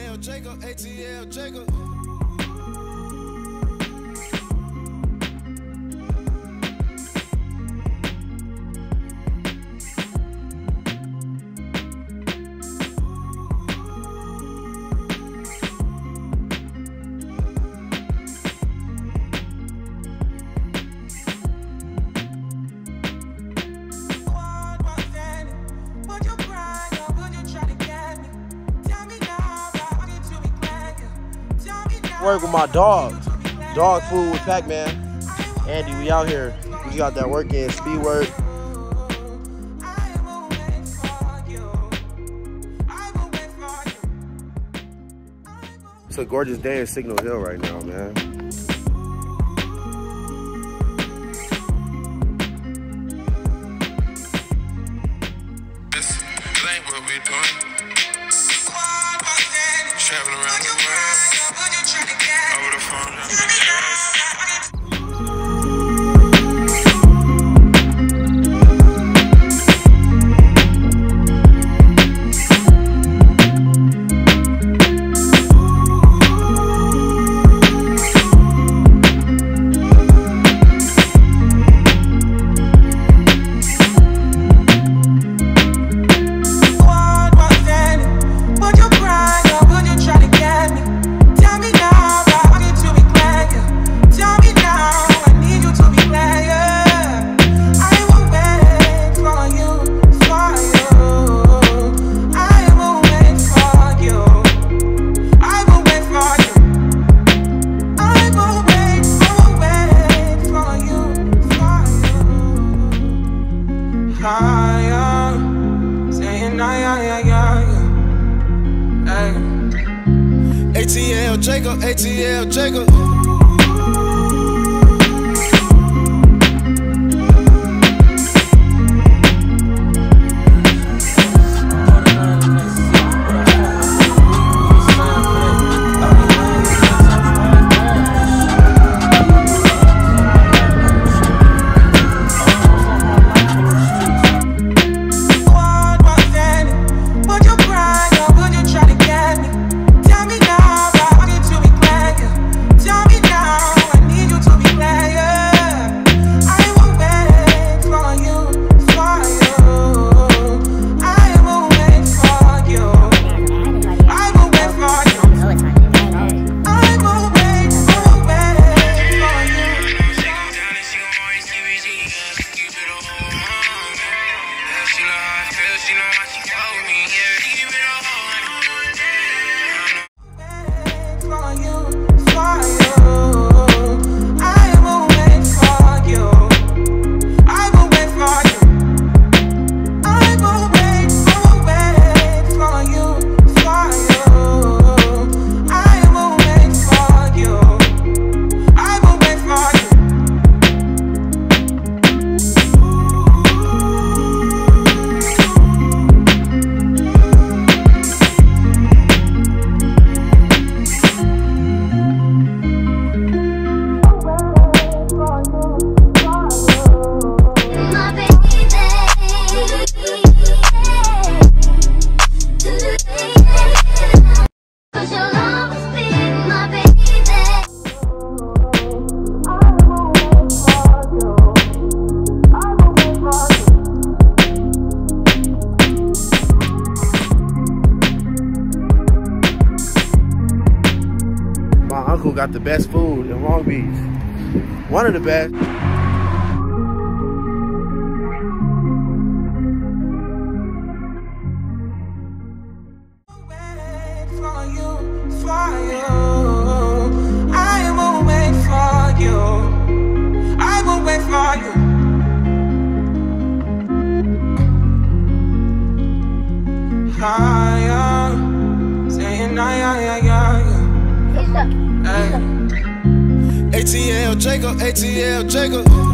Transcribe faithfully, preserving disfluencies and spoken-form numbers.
L Jacob, A T L Jacob. Work with my dogs. Dog food with Pac-Man. Andy, we out here. We got that work in, speed work. It's a gorgeous day in Signal Hill right now, man. This ain't what we doing. Traveling around the world. Over the phone, A T L Jacob, A T L Jacob. Uncle got the best food in Long Beach. One of the best. A T L Jacob, A T L Jacob.